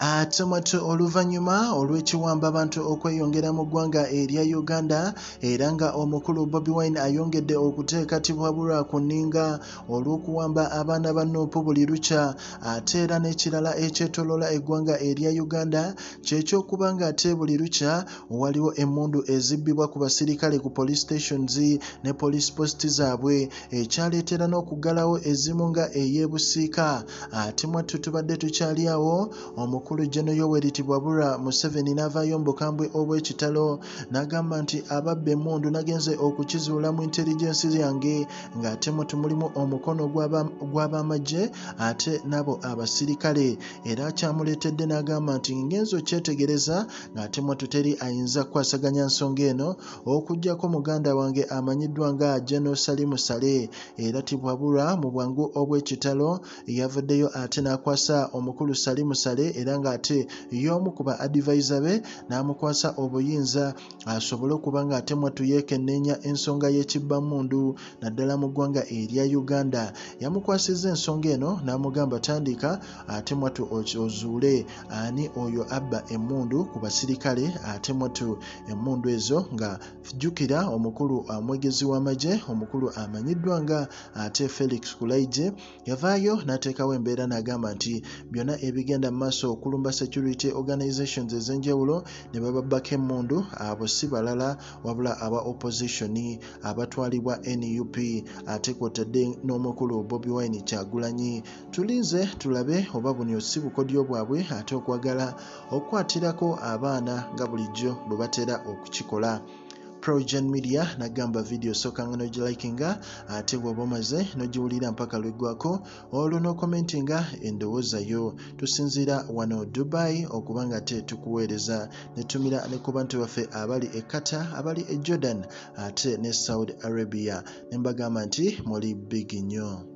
ate mwattu oluvannyuma olw'ekiwamba abantu okweyongera mu ggwanga erya Uganda era nga omukulu Bobi Wine ayongedde okuteekatibwa ku nninga olw'okuwamba abaana ba Nuupu buli lukya ate era n'ekirala ekyetooloola eggwanga erya Uganda ky'ekyokuba nga ate buli lukya waliwo emundu ezibbibwa ku basirikale ku police stations ne police post zaabwe ekyaleetera n'okuggalawo ezimu nga ey'ebusiika ate mwattu tubadde tukyali awo omukulu Gen. Yoweri Museveni n'avaayo mu bukambwe obw'ekitalo n'agamba nti ababba emmundu nagenze okukizuula mu intelligence yange ng'ate mwattu mulimu omukono gw'abamagye ate nabo abasirikale era kyamuleetedde n'agamba nti ngenzo kyetegereza ng'ate mwattu teri ayinza kukwasaganya nsonga eno okuggyako muganda wange amanyiddwa nga Gen. Salim Saleh era tibwabulwa mu bwangu obw'ekitalo yavuddeyo ate n'akwasa omukulu Salim Saleh era ng'ate y'omu ku ba advisor be n'amukwasa obuyinza asobole okuba ng'ate mwattu yeekenneenya ensonga y'ekibbamundu naddala mu ggwanga erya Uganda. Yamukwasizza ensonga eno n'amugamba tandika ate mwattu ozuule ani oyo abba emmundu ku basirikale ate mwattu emmundu ezo nga jjukira omukulu omwegezi w'amagye omukulu amanyiddwa nga ate Felix Kulaije yavaayo n'ateekawo embeera n'agamba nti byonna ebigenda mu maaso okulumba security organizations ez'enjawulo ne bababbako emmundu abo si balala wabula aba opposition abatwalibwa NUP ate kw'otadde n'omukulu Bobi Wine Kyagulanyi. Tulinze tulabe oba buno si bukodyo bwabwe ate okwagala okukwatirako abaana nga bulijjo bwe batera okukikola. PROJOURN Media nagamba video soka nga nogilikinga ate bw'oba omaze nogiwulira mpaka lweggwako olwo n'okomentinga endowooza yo. Tusinziira wano Dubai okuba nga te tukuweereza ne tumira ne ku bantu baffe abali e Qatar abali e Jordan ate ne Saudi Arabia ne mbagamba nti muli big nnyo.